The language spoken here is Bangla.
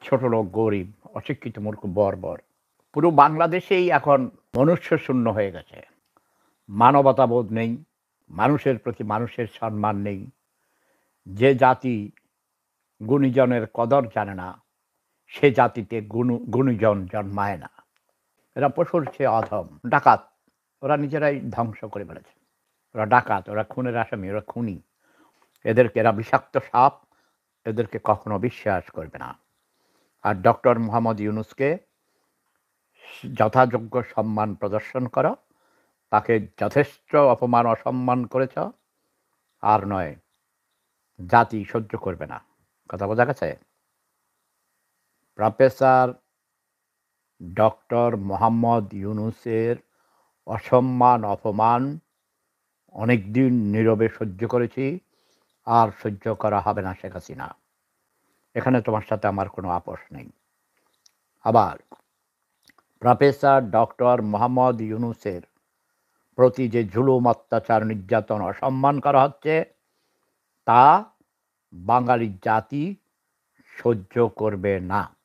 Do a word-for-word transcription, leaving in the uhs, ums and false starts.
ছোটলোক, গরিব, অশিক্ষিত, মূর্খ, বর্বর। পুরো বাংলাদেশেই এখন মনুষ্যশূন্য হয়ে গেছে। মানবতাবোধ নেই, মানুষের প্রতি মানুষের সম্মান নেই। যে জাতি গুণীজনের কদর জানে না, সে জাতিতে গুণু গুণীজন জন্মায় না। এরা পশুর চেয়ে অধম, ডাকাত। ওরা নিজেরাই ধ্বংস করে ফেলেছে। ওরা ডাকাত, ওরা খুনের আসামি, ওরা খুনি। এদেরকে এরা বিষাক্ত সাপ, এদেরকে কখনো বিশ্বাস করবে না। আর ডক্টর মোহাম্মদ ইউনূসকে যথাযোগ্য সম্মান প্রদর্শন করো। তাকে যথেষ্ট অপমান অসম্মান করেছ, আর নয় জাতি সহ্য করবে না। কথা বোঝা গেছে? প্রফেসর ডক্টর মোহাম্মদ ইউনূসের অসম্মান অপমান অনেকদিন নীরবে সহ্য করেছি, আর সহ্য করা হবে না শেখ হাসিনা। এখানে তোমার সাথে আমার কোনো আপোষ নেই। আবার প্রফেসর ডক্টর মোহাম্মদ ইউনূসের প্রতি যে জুলুম, অত্যাচার, নির্যাতন, অসম্মান করা হচ্ছে, তা বাঙালি জাতি সহ্য করবে না।